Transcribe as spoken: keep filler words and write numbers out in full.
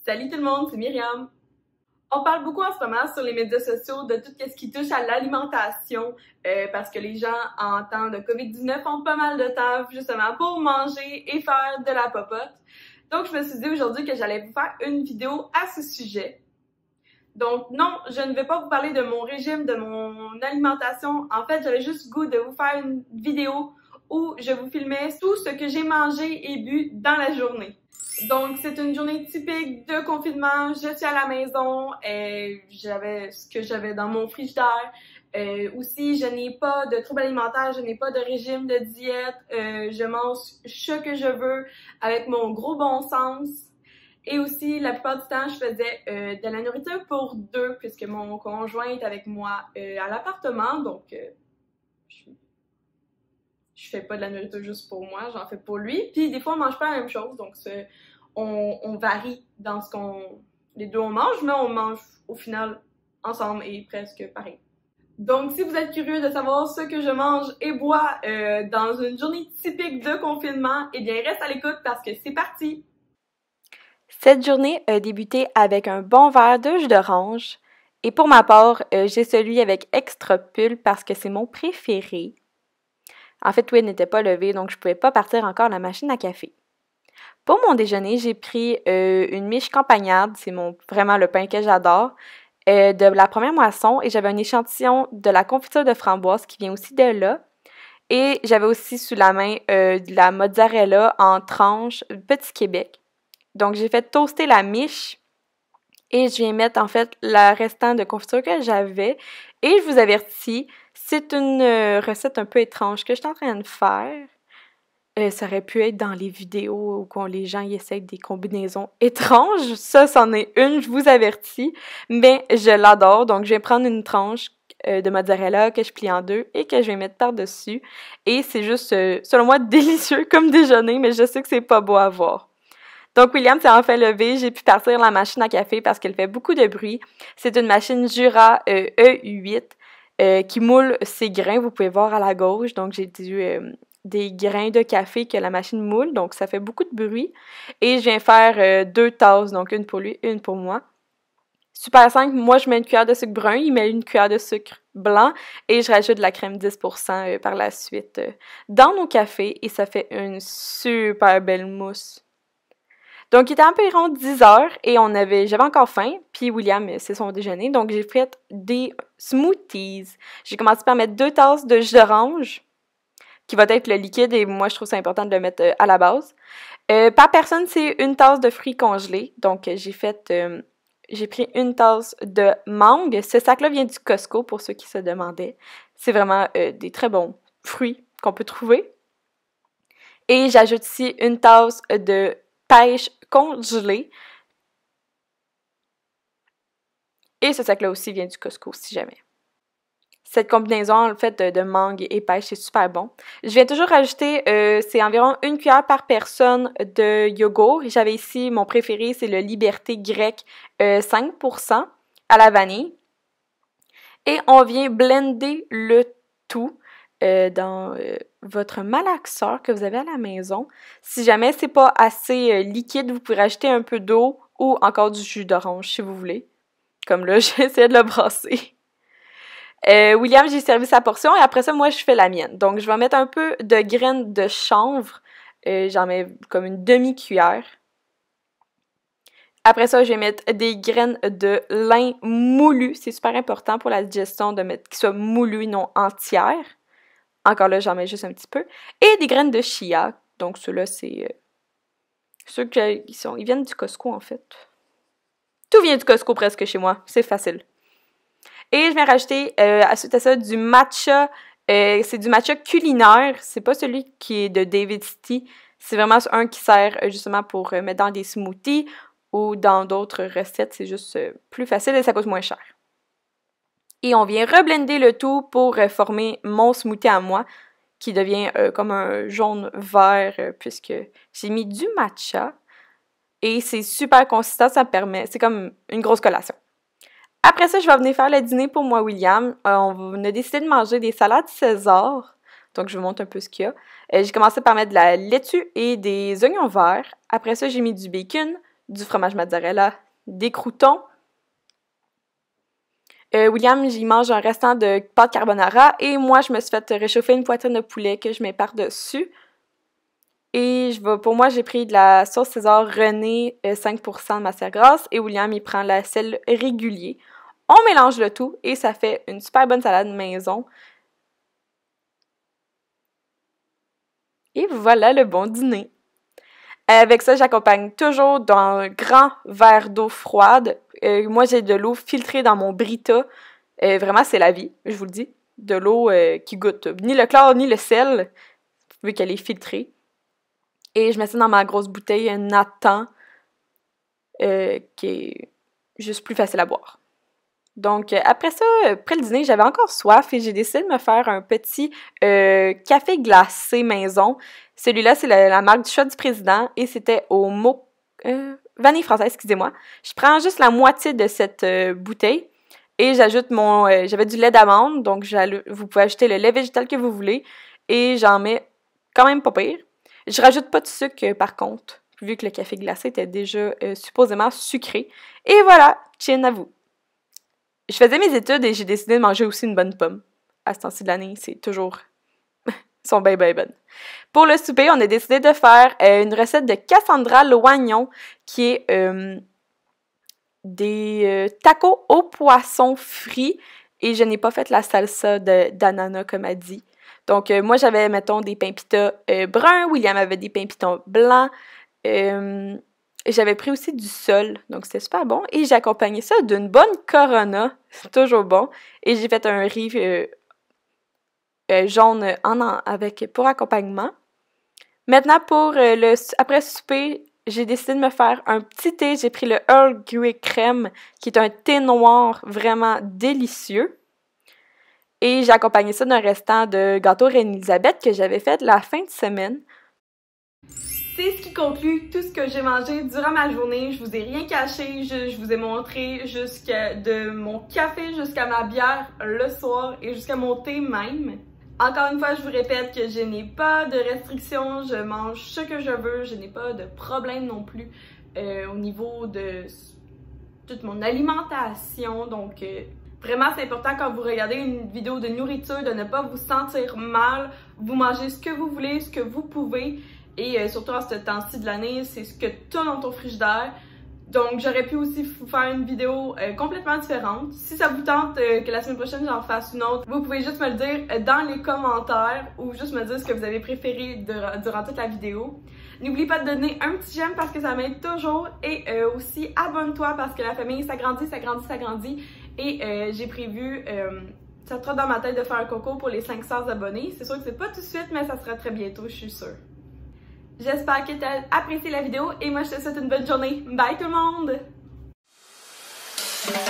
Salut tout le monde, c'est Myriam. On parle beaucoup en ce moment sur les médias sociaux de tout ce qui touche à l'alimentation euh, parce que les gens en temps de covid dix-neuf ont pas mal de temps justement pour manger et faire de la popote. Donc je me suis dit aujourd'hui que j'allais vous faire une vidéo à ce sujet. Donc non, je ne vais pas vous parler de mon régime, de mon alimentation. En fait, j'avais juste le goût de vous faire une vidéo où je vous filmais tout ce que j'ai mangé et bu dans la journée. Donc, c'est une journée typique de confinement. Je suis à la maison, euh, j'avais ce que j'avais dans mon frigidaire. Euh, aussi, je n'ai pas de troubles alimentaires, je n'ai pas de régime de diète. Euh, je mange ce que je veux avec mon gros bon sens. Et aussi, la plupart du temps, je faisais euh, de la nourriture pour deux, puisque mon conjoint est avec moi euh, à l'appartement. Donc, euh, je je fais pas de la nourriture juste pour moi, j'en fais pour lui. Puis des fois, on mange pas la même chose, donc on, on varie dans ce qu'on... Les deux, on mange, mais on mange au final ensemble et presque pareil. Donc, si vous êtes curieux de savoir ce que je mange et bois euh, dans une journée typique de confinement, eh bien, reste à l'écoute parce que c'est parti! Cette journée a débuté avec un bon verre de jus d'orange. Et pour ma part, euh, j'ai celui avec extra pulpe parce que c'est mon préféré. En fait, Will n'était pas levé, donc je ne pouvais pas partir encore à la machine à café. Pour mon déjeuner, j'ai pris euh, une miche campagnarde, c'est mon vraiment le pain que j'adore, euh, de la première moisson, et j'avais un échantillon de la confiture de framboise qui vient aussi de là. Et j'avais aussi sous la main euh, de la mozzarella en tranches Petit Québec. Donc j'ai fait toaster la miche et je viens mettre en fait le restant de confiture que j'avais. Et je vous avertis, c'est une euh, recette un peu étrange que je suis en train de faire. Euh, ça aurait pu être dans les vidéos où les gens y essayent des combinaisons étranges. Ça, c'en est une, je vous avertis. Mais je l'adore. Donc, je vais prendre une tranche euh, de mozzarella que je plie en deux et que je vais mettre par-dessus. Et c'est juste, euh, selon moi, délicieux comme déjeuner, mais je sais que c'est pas beau à voir. Donc, William s'est enfin levé. J'ai pu partir la machine à café parce qu'elle fait beaucoup de bruit. C'est une machine Jura euh, E huit euh, qui moule ses grains. Vous pouvez voir à la gauche. Donc, j'ai dû... Euh, des grains de café que la machine moule, donc ça fait beaucoup de bruit. Et je viens faire euh, deux tasses, donc une pour lui, une pour moi. Super simple, moi je mets une cuillère de sucre brun, il met une cuillère de sucre blanc et je rajoute de la crème dix pour cent euh, par la suite euh, dans nos cafés et ça fait une super belle mousse. Donc il était environ dix heures et on avait, j'avais encore faim, puis William, c'est son déjeuner, donc j'ai fait des smoothies. J'ai commencé par mettre deux tasses de jus d'orange, qui va être le liquide, et moi, je trouve ça important de le mettre euh, à la base. Euh, par personne, c'est une tasse de fruits congelés. Donc, j'ai fait... Euh, j'ai pris une tasse de mangue. Ce sac-là vient du Costco, pour ceux qui se demandaient. C'est vraiment euh, des très bons fruits qu'on peut trouver. Et j'ajoute ici une tasse de pêche congelée. Et ce sac-là aussi vient du Costco, si jamais. Cette combinaison, en fait, de, de mangue et pêche, c'est super bon. Je viens toujours rajouter, euh, c'est environ une cuillère par personne de yogourt. J'avais ici, mon préféré, c'est le Liberté grec euh, cinq pour cent à la vanille. Et on vient blender le tout euh, dans euh, votre malaxeur que vous avez à la maison. Si jamais c'est pas assez euh, liquide, vous pouvez rajouter un peu d'eau ou encore du jus d'orange si vous voulez. Comme là, j'essaie de le brasser. Euh, William, j'ai servi sa portion et après ça, moi, je fais la mienne. Donc, je vais mettre un peu de graines de chanvre. Euh, j'en mets comme une demi-cuillère. Après ça, je vais mettre des graines de lin moulu. C'est super important pour la digestion de mettre qu'ils soient moulus et non entières. Encore là, j'en mets juste un petit peu. Et des graines de chia. Donc, ceux-là, c'est... Euh, ceux qui sont... Ils viennent du Costco, en fait. Tout vient du Costco presque chez moi. C'est facile. Et je viens rajouter, euh, suite à ça, du matcha. Euh, c'est du matcha culinaire. C'est pas celui qui est de David City. C'est vraiment un qui sert euh, justement pour euh, mettre dans des smoothies ou dans d'autres recettes. C'est juste euh, plus facile et ça coûte moins cher. Et on vient reblender le tout pour euh, former mon smoothie à moi, qui devient euh, comme un jaune-vert, euh, puisque j'ai mis du matcha. Et c'est super consistant, ça me permet... C'est comme une grosse collation. Après ça, je vais venir faire le dîner pour moi, William. Euh, on a décidé de manger des salades César. Donc, je vous montre un peu ce qu'il y a. Euh, j'ai commencé par mettre de la laitue et des oignons verts. Après ça, j'ai mis du bacon, du fromage mozzarella, des croûtons. Euh, William, j'y mange un restant de pâte carbonara et moi, je me suis fait réchauffer une poitrine de poulet que je mets par-dessus. Et je vais, pour moi, j'ai pris de la sauce César René, euh, cinq pour cent de matière grasse, et William, il prend la sel régulier. On mélange le tout et ça fait une super bonne salade maison. Et voilà le bon dîner. Avec ça, j'accompagne toujours d'un grand verre d'eau froide. Euh, moi, j'ai de l'eau filtrée dans mon Brita. Euh, vraiment, c'est la vie, je vous le dis. De l'eau euh, qui goûte ni le chlore ni le sel, vu qu'elle est filtrée. Et je mets ça dans ma grosse bouteille Nathan, euh, qui est juste plus facile à boire. Donc, après ça, après le dîner, j'avais encore soif et j'ai décidé de me faire un petit euh, café glacé maison. Celui-là, c'est la, la marque du choix du président et c'était au mo... Euh, vanille française, excusez-moi. Je prends juste la moitié de cette euh, bouteille et j'ajoute mon... Euh, j'avais du lait d'amande, donc vous pouvez ajouter le lait végétal que vous voulez et j'en mets quand même pas pire. Je rajoute pas de sucre, par contre, vu que le café glacé était déjà euh, supposément sucré. Et voilà, chin à vous. Je faisais mes études et j'ai décidé de manger aussi une bonne pomme. À ce temps-ci de l'année, c'est toujours... Ils sont bien, bien bonnes. Pour le souper, on a décidé de faire euh, une recette de Cassandra Loignon, qui est euh, des euh, tacos au poisson frit. Et je n'ai pas fait la salsa d'ananas, comme elle dit. Donc, euh, moi, j'avais, mettons, des pains pita euh, bruns. William avait des pains pita blancs. Euh, j'avais pris aussi du sol. Donc, c'était super bon. Et j'ai accompagné ça d'une bonne Corona. C'est toujours bon. Et j'ai fait un riz euh, euh, jaune en, en, avec, pour accompagnement. Maintenant, pour euh, le après le souper, j'ai décidé de me faire un petit thé. J'ai pris le Earl Grey crème, qui est un thé noir vraiment délicieux. Et j'ai accompagné ça d'un restant de gâteau Reine-Élisabeth que j'avais fait la fin de semaine. C'est ce qui conclut tout ce que j'ai mangé durant ma journée. Je vous ai rien caché, je, je vous ai montré jusqu'à de mon café jusqu'à ma bière le soir et jusqu'à mon thé même. Encore une fois, je vous répète que je n'ai pas de restrictions, je mange ce que je veux, je n'ai pas de problème non plus euh, au niveau de toute mon alimentation. Donc, euh, vraiment, c'est important quand vous regardez une vidéo de nourriture de ne pas vous sentir mal. Vous mangez ce que vous voulez, ce que vous pouvez. Et euh, surtout en ce temps-ci de l'année, c'est ce que tu as dans ton frigidaire. Donc, j'aurais pu aussi vous faire une vidéo euh, complètement différente. Si ça vous tente euh, que la semaine prochaine, j'en fasse une autre, vous pouvez juste me le dire euh, dans les commentaires ou juste me dire ce que vous avez préféré de, durant toute la vidéo. N'oublie pas de donner un petit j'aime parce que ça m'aide toujours. Et euh, aussi, abonne-toi parce que la famille s'agrandit, s'agrandit, s'agrandit. Et euh, j'ai prévu, euh, ça trotte dans ma tête de faire un concours pour les cinq cents abonnés. C'est sûr que c'est pas tout de suite, mais ça sera très bientôt, je suis sûre. J'espère que tu as apprécié la vidéo et moi je te souhaite une bonne journée. Bye tout le monde!